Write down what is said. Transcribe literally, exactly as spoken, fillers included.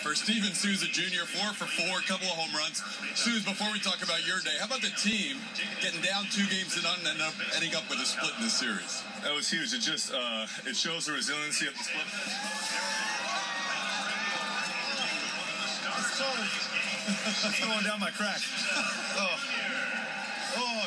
for Steven Souza Junior Four for four, a couple of home runs. Souza, before we talk about your day, how about the team getting down two games to none and ending up, ending up with a split in this series? That was huge. It just uh, it shows the resiliency of the split. It's cold. It's going down my crack. Oh. Oh.